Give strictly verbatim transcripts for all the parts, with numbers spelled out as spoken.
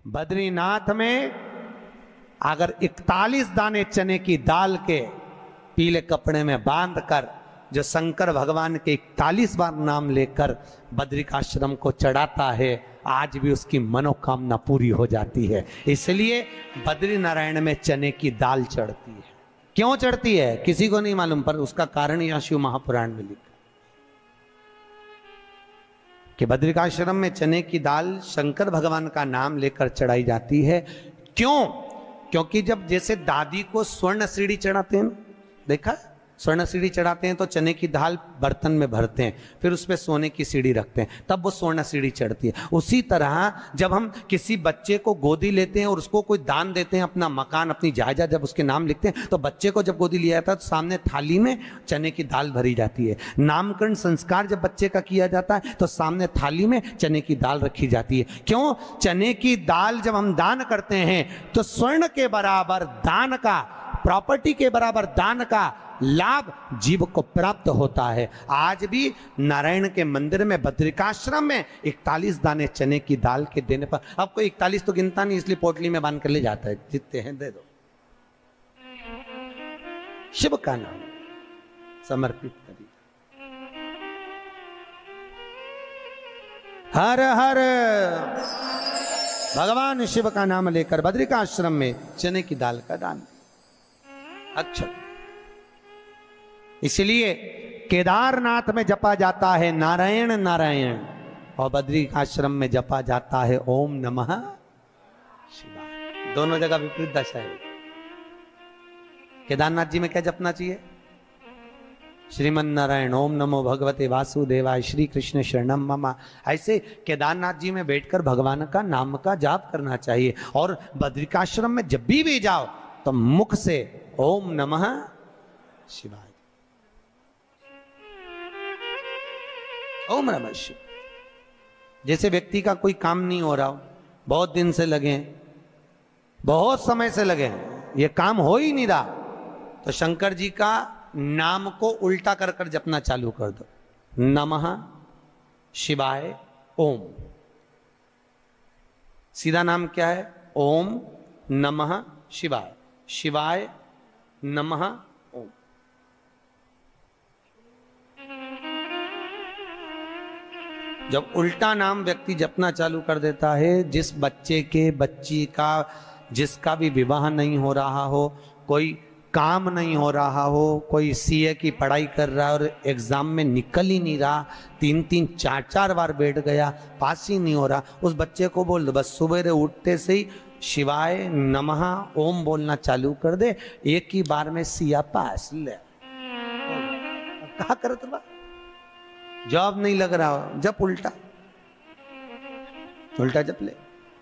बद्रीनाथ में अगर इकतालीस दाने चने की दाल के पीले कपड़े में बांध कर जो शंकर भगवान के इकतालीस बार नाम लेकर बद्रिकाश्रम को चढ़ाता है, आज भी उसकी मनोकामना पूरी हो जाती है। इसलिए बद्री नारायण में चने की दाल चढ़ती है। क्यों चढ़ती है किसी को नहीं मालूम, पर उसका कारण यह शिव महापुराण में लिखा कि बद्रिकाश्रम में चने की दाल शंकर भगवान का नाम लेकर चढ़ाई जाती है। क्यों? क्योंकि जब जैसे दादी को स्वर्ण सीढ़ी चढ़ाते हैं, देखा स्वर्ण सीढ़ी चढ़ाते हैं तो चने की दाल बर्तन में भरते हैं, फिर उस पर सोने की सीढ़ी रखते हैं, तब वो स्वर्ण सीढ़ी चढ़ती है। उसी तरह जब हम किसी बच्चे को गोदी लेते हैं और उसको कोई दान देते हैं, अपना मकान अपनी जायदाद जब उसके नाम लिखते हैं, तो बच्चे को जब गोदी लिया जाता है तो सामने थाली में चने की दाल भरी जाती है। नामकरण संस्कार जब बच्चे का किया जाता है तो सामने थाली में चने की दाल रखी जाती है। क्यों? चने की दाल जब हम दान करते हैं तो स्वर्ण के बराबर दान का, प्रॉपर्टी के बराबर दान का लाभ जीव को प्राप्त होता है। आज भी नारायण के मंदिर में बद्रिकाश्रम में इकतालीस दाने चने की दाल के देने पर, आपको इकतालीस तो गिनता नहीं इसलिए पोटली में बांध कर ले जाता है, जितने हैं दे दो, शिव का नाम समर्पित करिए। हर हर भगवान शिव का नाम लेकर बद्रिकाश्रम में चने की दाल का दान। अच्छा, इसलिए केदारनाथ में जपा जाता है नारायण नारायण और बद्रिकाश्रम में जपा जाता है ओम नमः शिवाय। दोनों जगह विपरीत दशा है। केदारनाथ जी में क्या जपना चाहिए? श्रीमन नारायण ओम नमो भगवते वासुदेवाय श्री कृष्ण शरणम मम। ऐसे केदारनाथ जी में बैठकर भगवान का नाम का जाप करना चाहिए। और बद्रिकाश्रम में जब भी भी जाओ तो मुख से ओम नमः शिवाय, ओम नमः शिवाय। जैसे व्यक्ति का कोई काम नहीं हो रहा हो, बहुत दिन से लगे हैं, बहुत समय से लगे हैं, ये काम हो ही नहीं रहा, तो शंकर जी का नाम को उल्टा कर कर जपना चालू कर दो। नमः शिवाय ओम। सीधा नाम क्या है? ओम नमः शिवाय। शिवाय नमः ओम। जब उल्टा नाम व्यक्ति जपना चालू कर देता है, जिस बच्चे के बच्ची का जिसका भी विवाह नहीं हो रहा हो, कोई काम नहीं हो रहा हो, कोई सीए की पढ़ाई कर रहा है और एग्जाम में निकल ही नहीं रहा, तीन तीन चार चार बार बैठ गया, पास ही नहीं हो रहा, उस बच्चे को बोल दो बस सुबह उठते से ही शिवाय नमः ओम बोलना चालू कर दे, एक ही बार में सिया पास ले। कहा करत बा, जॉब नहीं लग रहा हो, जब उल्टा उल्टा जप ले।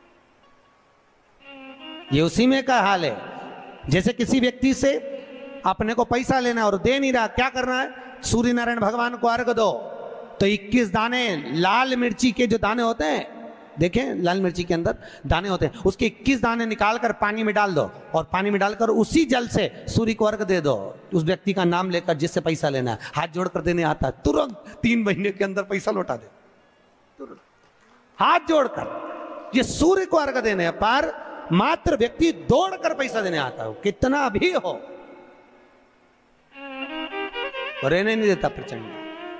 ये उसी में का हाल है। जैसे किसी व्यक्ति से अपने को पैसा लेना और दे नहीं रहा, क्या करना है? सूर्य नारायण भगवान को अर्घ दो। तो इक्कीस दाने लाल मिर्ची के जो दाने होते हैं, देखें लाल मिर्ची के अंदर दाने होते हैं, उसके इक्कीस दाने निकालकर पानी में डाल दो और पानी में डालकर उसी जल से सूर्य को अर्घ दे दो। उस व्यक्ति का नाम लेकर जिससे पैसा लेना है, हाथ जोड़कर देने आता है, तुरंत तीन महीने के अंदर पैसा लौटा दे, तुरंत हाथ जोड़कर। ये सूर्य को अर्घ देने पर मात्र व्यक्ति दौड़कर पैसा देने आता है, कितना भी हो, रहने नहीं देता प्रचंड।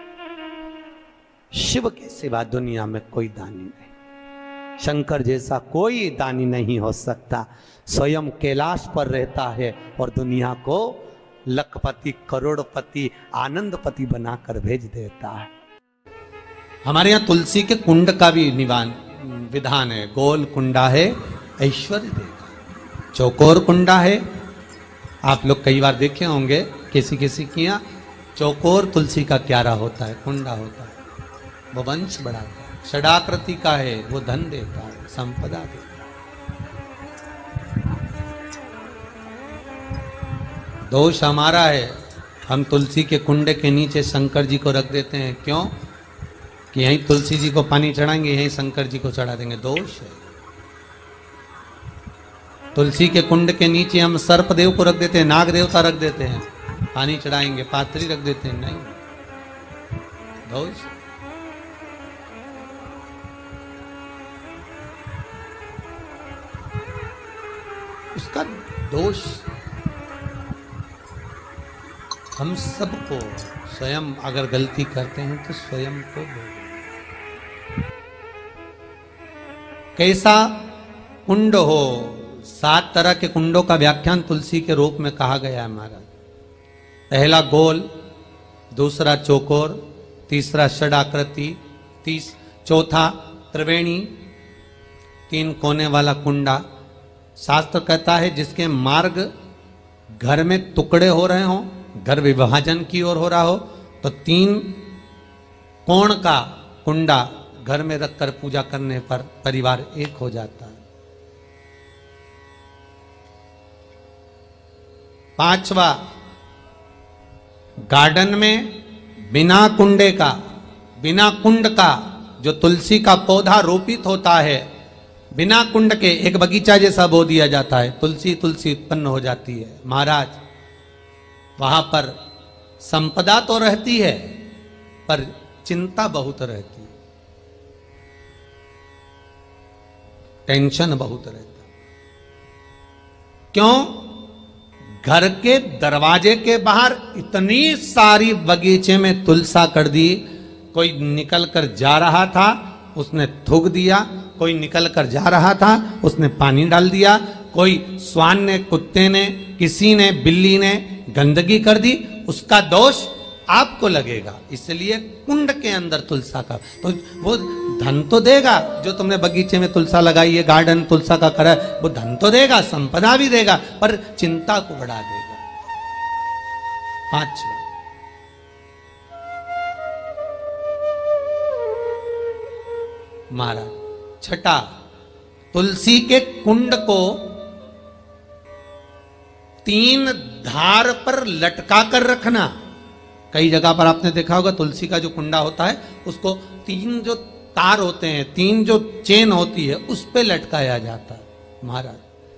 शिव के सिवा दुनिया में कोई दानी नहीं, शंकर जैसा कोई दानी नहीं हो सकता। स्वयं कैलाश पर रहता है और दुनिया को लखपति करोड़पति आनंदपति बनाकर भेज देता है। हमारे यहाँ तुलसी के कुंड का भी निवान विधान है। गोल कुंडा है ऐश्वर्य देगा, चौकोर कुंडा है, आप लोग कई बार देखे होंगे किसी किसी के यहाँ चौकोर तुलसी का क्यारा होता है, कुंडा होता है, वो वंश बढ़ाता है। षडाकृति का है, वो धन देता है, संपदा देता है। दोष हमारा है, हम तुलसी के कुंडे के नीचे शंकर जी को रख देते हैं। क्यों? कि यहीं तुलसी जी को पानी चढ़ाएंगे, यहीं शंकर जी को चढ़ा देंगे। दोष है। तुलसी के कुंड के नीचे हम सर्प देव को रख देते हैं, नाग देवता रख देते हैं, पानी चढ़ाएंगे, पात्री रख देते हैं, नहीं, दोष। उसका दोष हम सबको, स्वयं अगर गलती करते हैं तो स्वयं को भोगना। कैसा कुंड हो, सात तरह के कुंडों का व्याख्यान तुलसी के रूप में कहा गया है महाराज। पहला गोल, दूसरा चौकोर, तीसरा षडाकृति, तीस चौथा त्रिवेणी, तीन कोने वाला कुंडा। शास्त्र कहता है जिसके मार्ग घर में टुकड़े हो रहे हों, घर विभाजन की ओर हो रहा हो, तो तीन कोण का कुंडा घर में रखकर पूजा करने पर परिवार एक हो जाता है। पांचवा, गार्डन में बिना कुंडे का, बिना कुंड का जो तुलसी का पौधा रोपित होता है, बिना कुंड के एक बगीचा जैसा बो दिया जाता है, तुलसी तुलसी उत्पन्न हो जाती है। महाराज वहां पर संपदा तो रहती है पर चिंता बहुत रहती है, टेंशन बहुत रहता है। क्यों? घर के दरवाजे के बाहर इतनी सारी बगीचे में तुलसा कर दी। कोई निकल कर जा रहा था, उसने थूक दिया, कोई निकल कर जा रहा था, उसने पानी डाल दिया, कोई श्वान ने, कुत्ते ने, किसी ने, बिल्ली ने गंदगी कर दी, उसका दोष आपको लगेगा। इसलिए कुंड के अंदर तुलसा का, तो वो धन तो देगा, जो तुमने बगीचे में तुलसा लगाई है, गार्डन तुलसा का करा, वो धन तो देगा, संपदा भी देगा, पर चिंता को बढ़ा देगा। पांचवा, महाराज छठा, तुलसी के कुंड को तीन धार पर लटका कर रखना। कई जगह पर आपने देखा होगा तुलसी का जो कुंडा होता है उसको तीन जो तार होते हैं, तीन जो चेन होती है, उस पे लटकाया जाता है। महाराज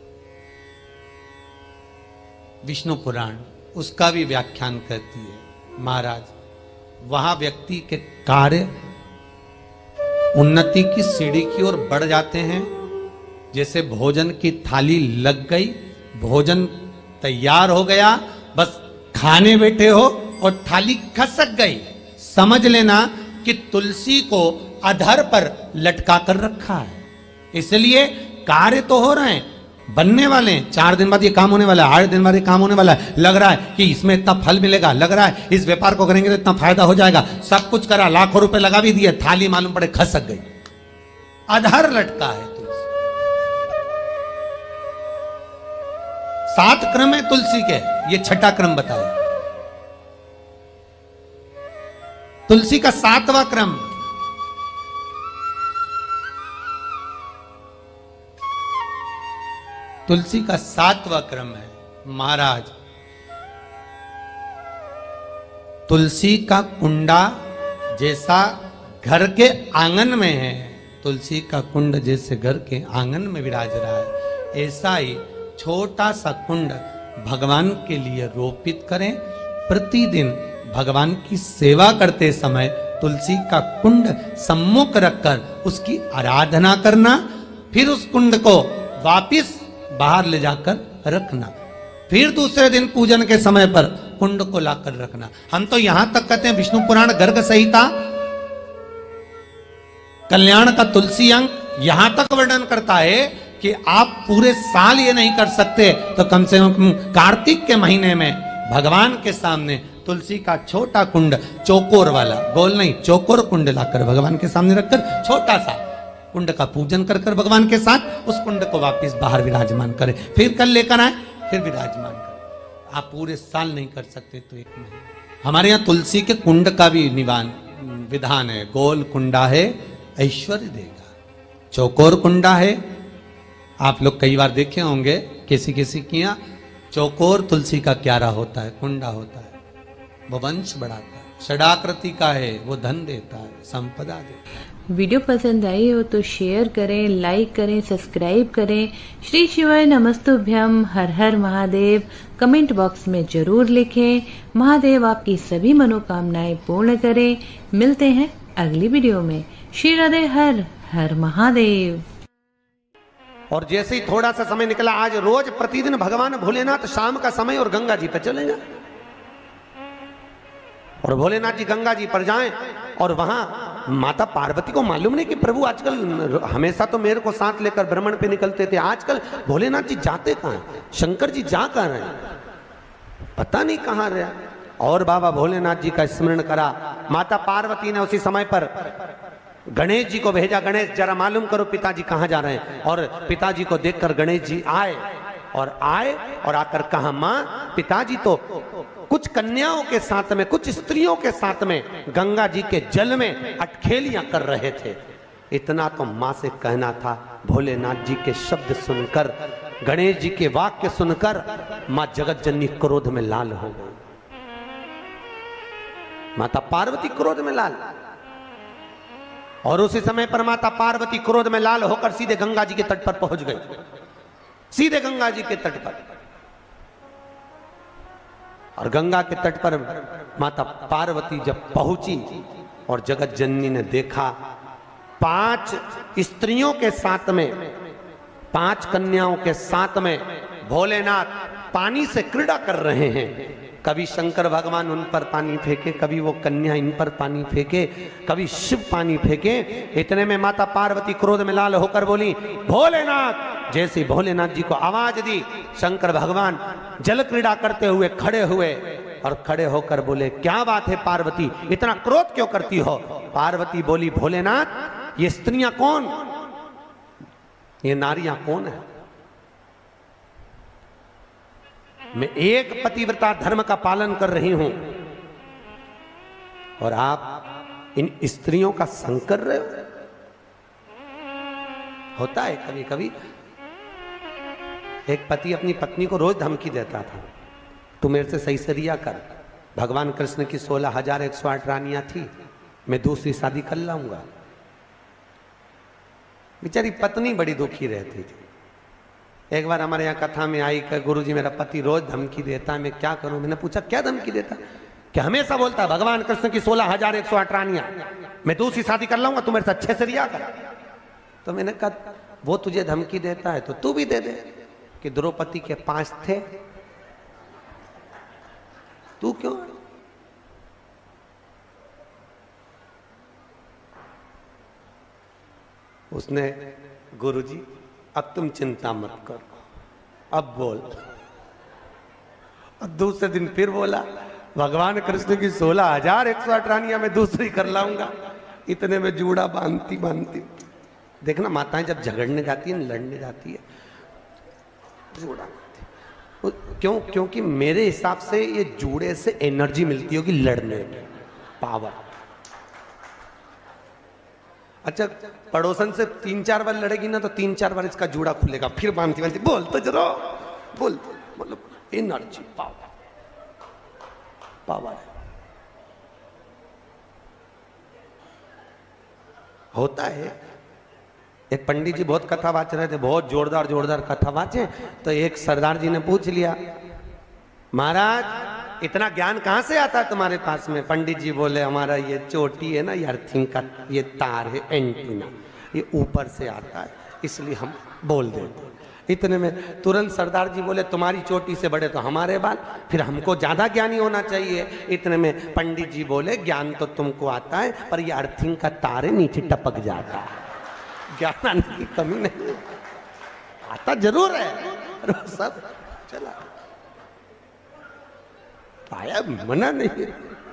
विष्णु पुराण उसका भी व्याख्यान करती है। महाराज वहां व्यक्ति के कार्य उन्नति की सीढ़ी की ओर बढ़ जाते हैं। जैसे भोजन की थाली लग गई, भोजन तैयार हो गया, बस खाने बैठे हो और थाली खसक गई, समझ लेना कि तुलसी को अधर पर लटका कर रखा है। इसलिए कार्य तो हो रहे हैं, बनने वाले हैं, चार दिन बाद ये काम होने वाला है, आठ दिन बाद ये काम होने वाला है, लग रहा है कि इसमें इतना फल मिलेगा, लग रहा है इस व्यापार को करेंगे तो इतना फायदा हो जाएगा, सब कुछ करा, लाखों रुपए लगा भी दिए, थाली मालूम पड़े खसक गई, अधर लटका है तुलसी। सात क्रम है तुलसी के, ये छठा क्रम बताया। तुलसी का सातवां क्रम, तुलसी का सातवां क्रम है महाराज, तुलसी का कुंडा जैसा घर के आंगन में है, तुलसी का कुंड जैसे घर के आंगन में विराज रहा है, ऐसा ही छोटा सा कुंड भगवान के लिए रोपित करें। प्रतिदिन भगवान की सेवा करते समय तुलसी का कुंड सम्मुख रखकर उसकी आराधना करना, फिर उस कुंड को वापिस बाहर ले जाकर रखना, फिर दूसरे दिन पूजन के समय पर कुंड को लाकर रखना। हम तो यहां तक कहते हैं, विष्णु पुराण गर्ग संहिता कल्याण का तुलसी अंग यहां तक वर्णन करता है कि आप पूरे साल ये नहीं कर सकते तो कम से कम कार्तिक के महीने में भगवान के सामने तुलसी का छोटा कुंड, चौकोर वाला, गोल नहीं, चौकोर कुंड लाकर भगवान के सामने रखकर छोटा सा कुंड का पूजन कर कर भगवान के साथ उस कुंड को वापस बाहर विराजमान करें, फिर कल लेकर आए, फिर विराजमान करें। आप पूरे साल नहीं कर सकते तो एक महीने। हमारे यहाँ तुलसी के कुंड का भी निवान विधान है। गोल कुंडा है ऐश्वर्य देगा, चौकोर कुंडा है, आप लोग कई बार देखे होंगे किसी किसी के यहाँ चौकोर तुलसी का क्यारा होता है, कुंडा होता है, वो वंश बढ़ाता है। षडाकृति का है, वो धन देता है, संपदा देता है। वीडियो पसंद आई हो तो शेयर करें, लाइक करें, सब्सक्राइब करें। श्री शिवाय नमस्तुभ्यम, हर हर महादेव कमेंट बॉक्स में जरूर लिखें। महादेव आपकी सभी मनोकामनाएं पूर्ण करें। मिलते हैं अगली वीडियो में। श्री राधे, हर हर महादेव। और जैसे ही थोड़ा सा समय निकला, आज रोज प्रतिदिन भगवान भोलेनाथ शाम का समय और गंगा जी पे चले जाए, और भोलेनाथ जी गंगा जी पर जाएं, और वहां माता पार्वती को मालूम नहीं कि प्रभु आजकल हमेशा तो मेरे को साथ लेकर भ्रमण पे निकलते थे, आजकल भोलेनाथ जी जाते कहां हैं, शंकर जी जा कहां रहे हैं, पता नहीं कहां रहे। और बाबा भोलेनाथ जी का स्मरण करा। माता पार्वती ने उसी समय पर गणेश जी को भेजा, गणेश जरा मालूम करो पिताजी कहां जा रहे हैं। और पिताजी को देखकर गणेश जी आए, और आए और आकर कहा, मां पिताजी तो कुछ कन्याओं के साथ में, कुछ स्त्रियों के साथ में गंगा जी के जल में अटखेलियां कर रहे थे। इतना तो मां से कहना था। भोलेनाथ जी के शब्द सुनकर, गणेश जी के वाक्य सुनकर मां जगत जननी क्रोध में लाल हो गई। माता पार्वती क्रोध में लाल, और उसी समय पर माता पार्वती क्रोध में लाल होकर सीधे गंगा जी के तट पर पहुंच गई, सीधे गंगा जी के तट पर। और गंगा के तट पर माता पार्वती जब पहुंची और जगत जननी ने देखा, पांच स्त्रियों के साथ में, पांच कन्याओं के साथ में भोलेनाथ पानी से क्रीड़ा कर रहे हैं। कभी शंकर भगवान उन पर पानी फेंके, कभी वो कन्या इन पर पानी फेंके, कभी शिव पानी फेंके। इतने में माता पार्वती क्रोध में लाल होकर बोली, भोलेनाथ। जैसे भोलेनाथ जी को आवाज दी, शंकर भगवान जल क्रीड़ा करते हुए खड़े हुए, और खड़े होकर बोले, क्या बात है पार्वती, इतना क्रोध क्यों करती हो। पार्वती बोली, भोलेनाथ ये स्त्रियां कौन, ये नारियां कौन है। मैं एक पतिव्रता धर्म का पालन कर रही हूं, और आप इन स्त्रियों का संग कर रहे हो। होता है कभी कभी, एक पति अपनी पत्नी को रोज धमकी देता था, तू मेरे से सही सरिया कर, भगवान कृष्ण की सोलह हजार एक सौ आठ रानियां थी, मैं दूसरी शादी कर लाऊंगा। बेचारी पत्नी बड़ी दुखी रहती थी। एक बार हमारे यहाँ कथा में आई कि गुरुजी मेरा पति रोज धमकी देता है, मैं क्या करूं। मैंने पूछा क्या धमकी देता, कि हमेशा बोलता भगवान कृष्ण की सोलह हजार एक सौ आठ रानियां, मैं दूसरी शादी कर लाऊंगा, तू मेरे से अच्छे से रिया कर। तो मैंने कहा वो तुझे धमकी देता है तो तू भी दे दे, कि द्रौपदी के पांच थे, तू क्यों। उसने, गुरुजी अब तुम चिंता मत करो, अब बोल। और दूसरे दिन फिर बोला, भगवान कृष्ण की सोलह हजार एक सौ आठ रानियां मैं दूसरी कर लाऊंगा। इतने में जूड़ा बांधती बांधती, देखना माताएं जब झगड़ने जाती है, लड़ने जाती है, जूड़ा बांधती। क्यों? क्योंकि मेरे हिसाब से ये जूड़े से एनर्जी मिलती होगी लड़ने की, पावर। अच्छा, पड़ोसन से तीन चार बार लड़ेगी ना तो तीन चार बार इसका जूड़ा खुलेगा, फिर बांधती बांधती, बोल तो जरा बोल, मतलब एनर्जी, पावर, पावर है। होता है। एक पंडित जी बहुत कथा वाच रहे थे, बहुत जोरदार जोरदार कथा वाचे, तो एक सरदार जी ने पूछ लिया, महाराज इतना ज्ञान कहां से आता है तुम्हारे पास में। पंडित जी बोले, हमारा ये चोटी है ना, ये अर्थिंग का ये तार है, एंटीना, ये ऊपर से आता है, इसलिए हम बोल देते। इतने में तुरंत सरदार जी बोले, तुम्हारी चोटी से बड़े तो हमारे बाल, फिर हमको ज्यादा ज्ञानी होना चाहिए। इतने में पंडित जी बोले, ज्ञान तो तुमको आता है, पर ये अर्थिंग का तार है, नीचे टपक जाता है, ज्ञान आने की कमी नहीं, आता जरूर है, सब चला पाया, मना नहीं है।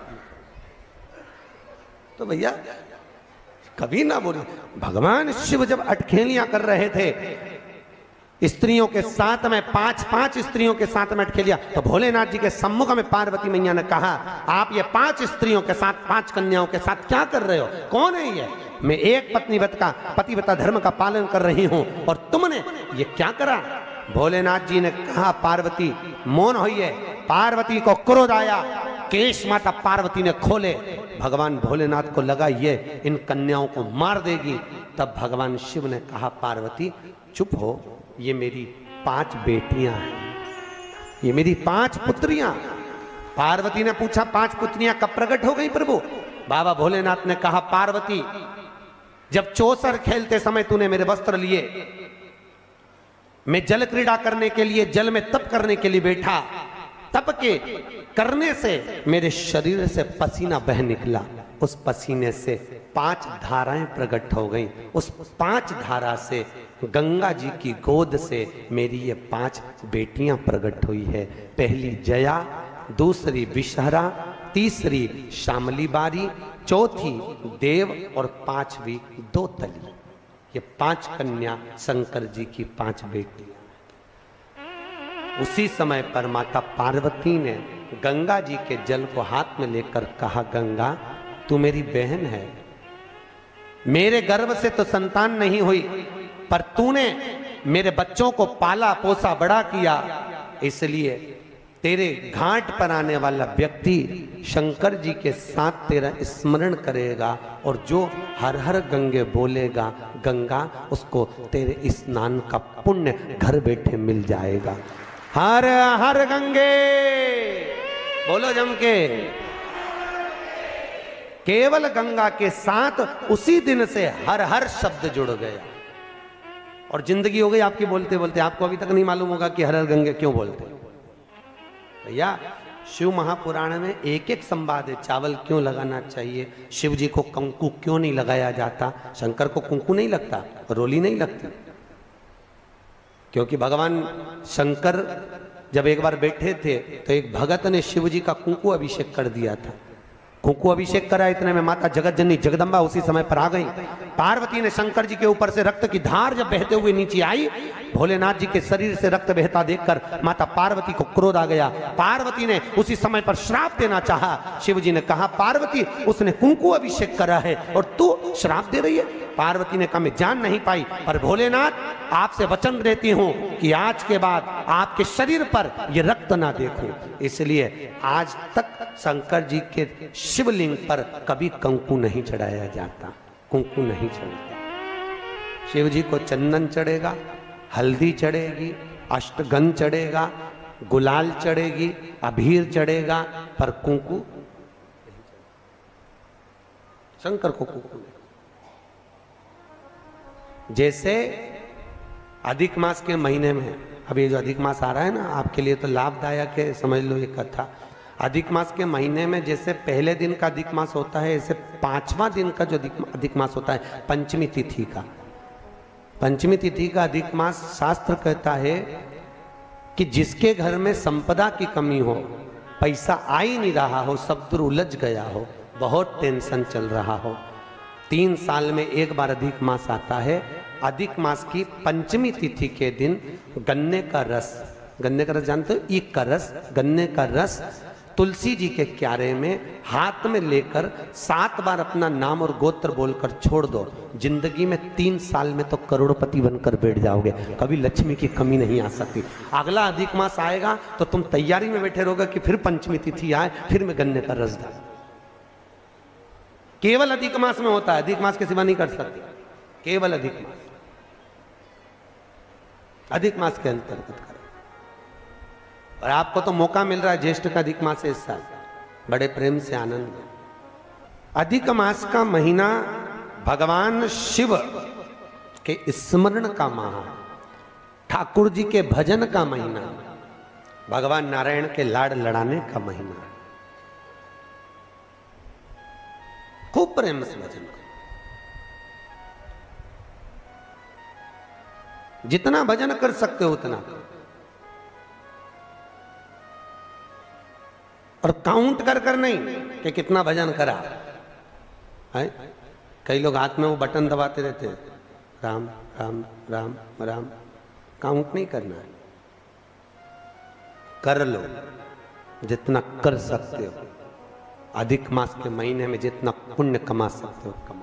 तो भैया कभी ना बोली। भगवान शिव जब अटखेलियां कर रहे थे स्त्रियों के साथ में, पांच पांच स्त्रियों के साथ में अटखेलियां, तो भोलेनाथ जी के सम्मुख में पार्वती मैया ने कहा, आप ये पांच स्त्रियों के साथ, पांच कन्याओं के साथ क्या कर रहे हो, कौन है ये। मैं एक पत्नीव्रत का पतिव्रता धर्म का पालन कर रही हूं, और तुमने ये क्या करा। भोलेनाथ जी ने कहा, पार्वती मौन होइए। पार्वती को क्रोध आया, केश माता पार्वती ने खोले। भगवान भोलेनाथ को लगा ये इन कन्याओं को मार देगी। तब भगवान शिव ने कहा, पार्वती चुप हो, ये मेरी पांच बेटियां हैं, ये मेरी पांच पुत्रियां। पार्वती ने पूछा, पांच पुत्रियां कब प्रकट हो गई प्रभु। बाबा भोलेनाथ ने कहा, पार्वती जब चौसर खेलते समय तूने मेरे वस्त्र लिए, मैं जल क्रीड़ा करने के लिए, जल में तप करने के लिए बैठा, तप के करने से मेरे शरीर से पसीना बह निकला, उस पसीने से पांच धाराएं प्रकट हो गईं। उस पांच धारा से गंगा जी की गोद से मेरी ये पांच बेटियां प्रकट हुई है। पहली जया, दूसरी विषहरा, तीसरी शामली बारी, चौथी देव और पांचवी दो तली। ये पांच कन्या शंकर जी की पांच बेटियां। उसी समय पर माता पार्वती ने गंगा जी के जल को हाथ में लेकर कहा, गंगा तू मेरी बहन है, मेरे गर्भ से तो संतान नहीं हुई, पर तूने मेरे बच्चों को पाला पोसा बड़ा किया, इसलिए तेरे घाट पर आने वाला व्यक्ति शंकर जी के साथ तेरा स्मरण करेगा और जो हर हर गंगे बोलेगा, गंगा उसको तेरे स्नान का पुण्य घर बैठे मिल जाएगा। हर हर गंगे बोलो जम के। केवल गंगा के साथ उसी दिन से हर हर शब्द जुड़ गया और जिंदगी हो गई आपकी बोलते बोलते। आपको अभी तक नहीं मालूम होगा कि हर हर गंगे क्यों बोलते। भैया शिव महापुराण में एक एक संवाद है। चावल क्यों लगाना चाहिए, शिव जी को कंकु क्यों नहीं लगाया जाता, शंकर को कुंकू नहीं लगता, रोली नहीं लगती, क्योंकि भगवान शंकर जब एक बार बैठे थे तो एक भगत ने शिव जी का कुंकू अभिषेक कर दिया था। कुंकू अभिषेक करा, इतने में माता जगत जननी जगदम्बा उसी समय पर आ गई। पार्वती ने शंकर जी के ऊपर से रक्त की धार जब बहते हुए नीचे आई, भोलेनाथ जी के शरीर से रक्त बहता देखकर माता पार्वती को क्रोध आ गया। पार्वती ने उसी समय पर श्राप देना चाहा। शिव जी ने कहा, पार्वती उसने कुंकू अभिषेक करा है और तू श्राप दे रही है। पार्वती ने कहा, मैं जान नहीं पाई, पर भोलेनाथ आपसे वचन देती हूं कि आज के बाद आपके शरीर पर यह रक्त ना देखूं। इसलिए आज तक शंकर जी के शिवलिंग पर कभी कंकु नहीं चढ़ाया जाता, कुंकू नहीं चढ़ता। शिव जी को चंदन चढ़ेगा, हल्दी चढ़ेगी, अष्टगंध चढ़ेगा, गुलाल चढ़ेगी, अबीर चढ़ेगा, पर कुंकू शंकर को कुंकू नहीं। जैसे अधिक मास के महीने में, अभी जो अधिक मास आ रहा है ना, आपके लिए तो लाभदायक है, समझ लो ये कथा। अधिक मास के महीने में जैसे पहले दिन का अधिक मास होता है, ऐसे पांचवां दिन का जो अधिक मास होता है पंचमी तिथि का, पंचमी तिथि का अधिक मास शास्त्र कहता है कि जिसके घर में संपदा की कमी हो, पैसा आ ही नहीं रहा हो, सब दूर उलझ गया हो, बहुत टेंशन चल रहा हो, तीन साल में एक बार अधिक मास आता है। अधिक मास की पंचमी तिथि के दिन गन्ने का रस, गन्ने का रस जानते हो, ईख का रस, गन्ने का रस तुलसी जी के क्यारे में हाथ में लेकर सात बार अपना नाम और गोत्र बोलकर छोड़ दो। जिंदगी में तीन साल में तो करोड़पति बनकर बैठ जाओगे, कभी लक्ष्मी की कमी नहीं आ सकती। अगला अधिक मास आएगा तो तुम तैयारी में बैठे रहोगे कि फिर पंचमी तिथि आए, फिर मैं गन्ने का रस डाल। केवल अधिक मास में होता है, अधिक मास के सिवा नहीं कर सकते, केवल अधिक मास, अधिक मास के अंतर्गत करें। और आपको तो मौका मिल रहा है, ज्येष्ठ का अधिक मास है इस साल, बड़े प्रेम से आनंद में। अधिक मास का महीना भगवान शिव के स्मरण का माह, ठाकुर जी के भजन का महीना, भगवान नारायण के लाड़ लड़ाने का महीना। खूब प्रेम से भजन करो, जितना भजन कर सकते हो उतना, और काउंट कर कर नहीं कि कितना भजन करा है। कई लोग हाथ में वो बटन दबाते रहते हैं, राम राम राम राम, काउंट नहीं करना है, कर लो जितना कर सकते हो। अधिक मास के महीने में जितना पुण्य कमा सकते हो कमा।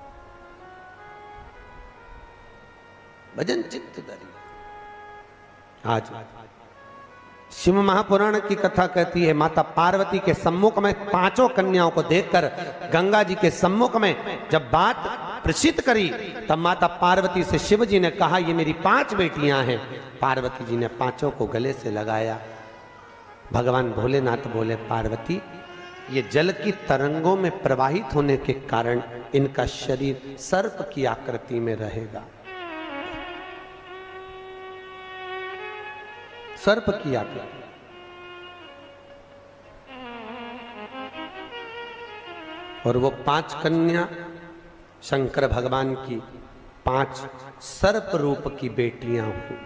भजन चित्त करिए। आज शिव महापुराण की कथा कहती है, माता पार्वती के सम्मुख में पांचों कन्याओं को देखकर गंगा जी के सम्मुख में जब बात प्रसिद्ध करी, तब माता पार्वती से शिव जी ने कहा, ये मेरी पांच बेटियां हैं। पार्वती जी ने पांचों को गले से लगाया। भगवान भोलेनाथ बोले, पार्वती ये जल की तरंगों में प्रवाहित होने के कारण इनका शरीर सर्प की आकृति में रहेगा। सर्प की आकृति। और वो पांच कन्या शंकर भगवान की पांच सर्प रूप की बेटियां हुई।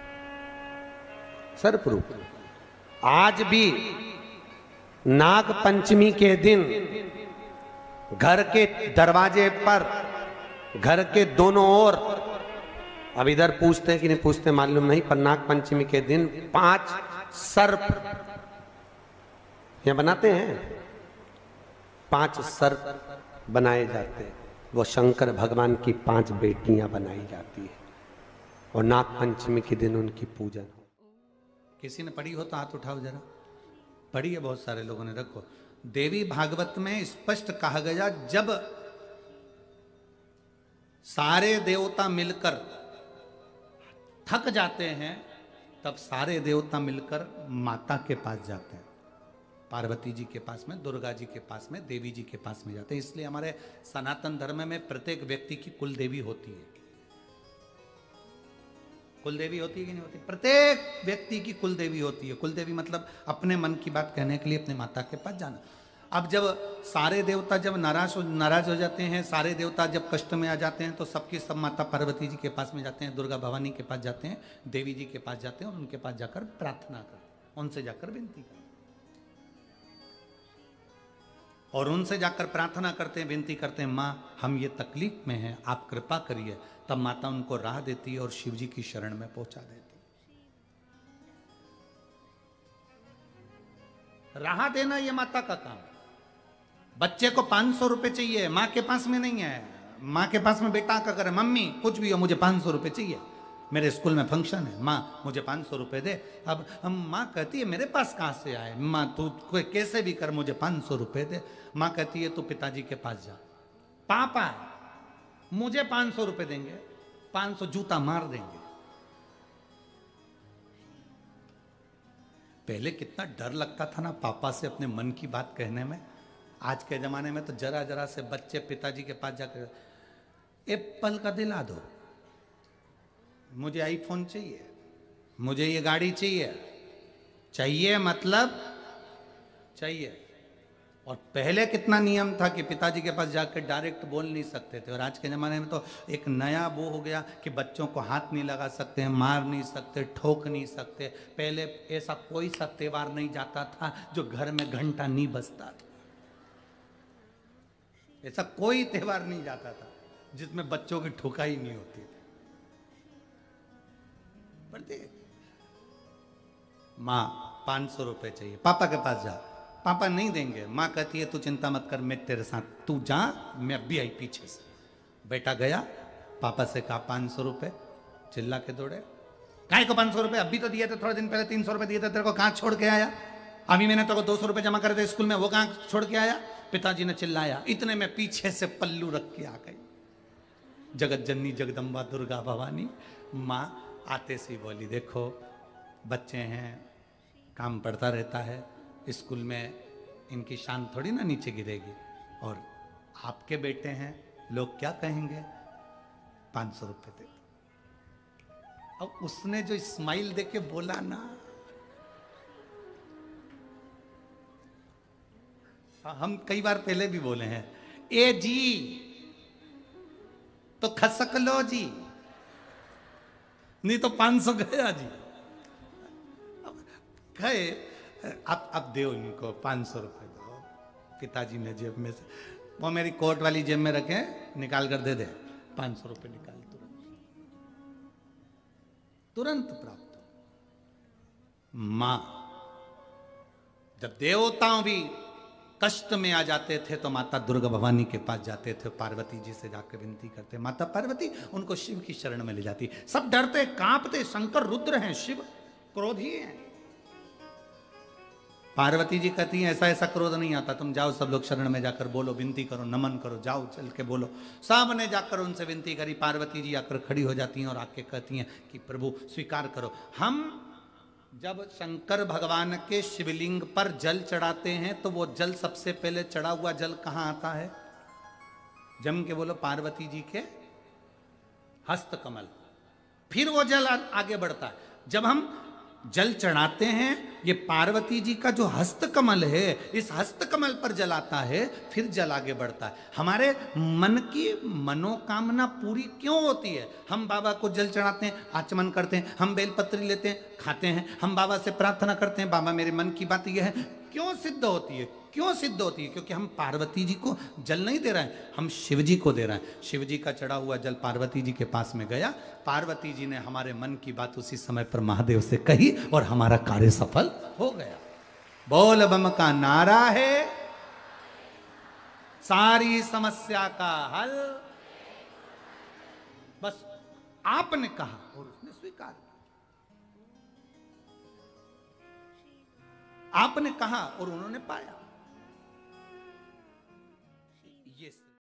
सर्प रूप। आज भी नाग पंचमी के दिन घर के दरवाजे पर, घर के दोनों ओर, अब इधर पूछते हैं कि नहीं पूछते मालूम नहीं, पर नाग पंचमी के दिन पांच सर्प यहां बनाते हैं, पांच सर्प बनाए जाते हैं। वो शंकर भगवान की पांच बेटियां बनाई जाती है और नाग पंचमी के दिन उनकी पूजन हो। किसी ने पढ़ी हो तो हाथ उठाओ जरा। पढ़ी है बहुत सारे लोगों ने, रखो। देवी भागवत में स्पष्ट कहा गया, जब सारे देवता मिलकर थक जाते हैं तब सारे देवता मिलकर माता के पास जाते हैं, पार्वती जी के पास में, दुर्गा जी के पास में, देवी जी के पास में जाते हैं। इसलिए हमारे सनातन धर्म में प्रत्येक व्यक्ति की कुल देवी होती है। कुल देवी होती है कि नहीं होती? प्रत्येक व्यक्ति की कुल देवी होती है। कुल देवी मतलब अपने मन की बात कहने के लिए अपने माता के पास जाना। अब जब सारे देवता जब नाराज हो नाराज हो जाते हैं, सारे देवता जब कष्ट में आ जाते हैं, तो सबकी सब माता पार्वती जी के पास में जाते हैं, दुर्गा भवानी के पास जाते हैं, देवी जी के पास जाते हैं और उनके पास जाकर प्रार्थना करते हैं, उनसे जाकर विनती करते हैं। और उनसे जाकर प्रार्थना करते हैं, विनती करते हैं, माँ हम ये तकलीफ में हैं, आप कृपा करिए। तब माता उनको राह देती है और शिव जी की शरण में पहुंचा देती है। राह देना ये माता का काम है। बच्चे को पांच सौ रुपए चाहिए, माँ के पास में नहीं है। माँ के पास में बेटा का करे, मम्मी कुछ भी हो मुझे पांच सौ रुपए चाहिए, मेरे स्कूल में फंक्शन है, माँ मुझे पांच सौ रुपए दे। अब हम माँ कहती है मेरे पास कहाँ से आए, माँ तू कोई कैसे भी कर मुझे पांच सौ रुपए दे। माँ कहती है तू पिताजी के पास जा, पापा मुझे पांच सौ रुपए देंगे, पांच सौ जूता मार देंगे। पहले कितना डर लगता था ना पापा से अपने मन की बात कहने में। आज के जमाने में तो जरा जरा से बच्चे पिताजी के पास जाकर एप्पल का दिला दो, मुझे आईफोन चाहिए, मुझे ये गाड़ी चाहिए, चाहिए मतलब चाहिए। और पहले कितना नियम था कि पिताजी के पास जाकर डायरेक्ट बोल नहीं सकते थे। और आज के ज़माने में तो एक नया वो हो गया कि बच्चों को हाथ नहीं लगा सकते हैं, मार नहीं सकते, ठोक नहीं सकते। पहले ऐसा कोई सा त्योहार नहीं जाता था जो घर में घंटा नहीं बजता था। ऐसा कोई त्योहार नहीं जाता था जिसमें बच्चों की ठोकाई नहीं होती थी। पढ़ते माँ पाँच सौ रुपये चाहिए, पापा के पास जा, पापा नहीं देंगे। माँ कहती है तू चिंता मत कर, मैं तेरे साथ, तू जा, मैं अभी आई पीछे से। बेटा गया, पापा से कहा पाँच सौ रुपये, चिल्ला के दौड़े, काहे को पाँच सौ रुपये, अभी तो दिए थे, थोड़े दिन पहले तीन सौ रुपये दिए थे, तेरे को कहाँ छोड़ के आया? अभी मैंने तेरे को दो सौ रुपये जमा करे थे स्कूल में, वो कहाँ छोड़ के आया? पिताजी ने चिल्लाया। इतने में पीछे से पल्लू रख के आ गई जगत जननी जगदम्बा दुर्गा भवानी। माँ आते सी बोली, देखो बच्चे हैं, काम पड़ता रहता है, स्कूल में इनकी शान थोड़ी ना नीचे गिरेगी, और आपके बेटे हैं, लोग क्या कहेंगे, पाँच सौ रुपये दे। अब उसने जो स्माइल देके बोला ना, हम कई बार पहले भी बोले हैं, ए जी तो खसक लो जी, नहीं तो पाँच सौ गया जी। गए, अब अब दो इनको पाँच सौ रुपये दो। पिताजी ने जेब में से, वो मेरी कोट वाली जेब में रखे, निकाल कर दे दे, पाँच सौ रुपये निकाल, तुरंत तुरंत प्राप्त। मां जब देवताओं भी कष्ट में आ जाते थे तो माता दुर्गा भवानी के पास जाते थे, पार्वती जी से जाकर विनती करते, माता पार्वती उनको शिव की शरण में ले जाती। सब डरते कांपते, शंकर रुद्र हैं, शिव क्रोधी हैं। पार्वती जी कहती हैं ऐसा ऐसा क्रोध नहीं आता, तुम जाओ सब लोग शरण में जाकर बोलो, विनती करो, नमन करो, जाओ चल के बोलो। सब ने जाकर उनसे विनती करी। पार्वती जी आकर खड़ी हो जाती हैं और आके कहती हैं कि प्रभु स्वीकार करो। हम जब शंकर भगवान के शिवलिंग पर जल चढ़ाते हैं तो वो जल सबसे पहले चढ़ा हुआ जल कहाँ आता है? जम के बोलो, पार्वती जी के हस्त कमल। फिर वो जल आगे बढ़ता है। जब हम जल चढ़ाते हैं, ये पार्वती जी का जो हस्त कमल है, इस हस्त कमल पर जल आता है, फिर जल आगे बढ़ता है। हमारे मन की मनोकामना पूरी क्यों होती है? हम बाबा को जल चढ़ाते हैं, आचमन करते हैं, हम बेलपत्री लेते हैं, खाते हैं, हम बाबा से प्रार्थना करते हैं, बाबा मेरे मन की बात यह है। क्यों सिद्ध होती है? क्यों सिद्ध होती है? क्योंकि हम पार्वती जी को जल नहीं दे रहे हैं, हम शिव जी को दे रहे हैं। शिव जी का चढ़ा हुआ जल पार्वती जी के पास में गया, पार्वती जी ने हमारे मन की बात उसी समय पर महादेव से कही और हमारा कार्य सफल हो गया। बोल बम का नारा है सारी समस्या का हल। बस आपने कहा और उसने स्वीकार किया, आपने कहा और उन्होंने पाया।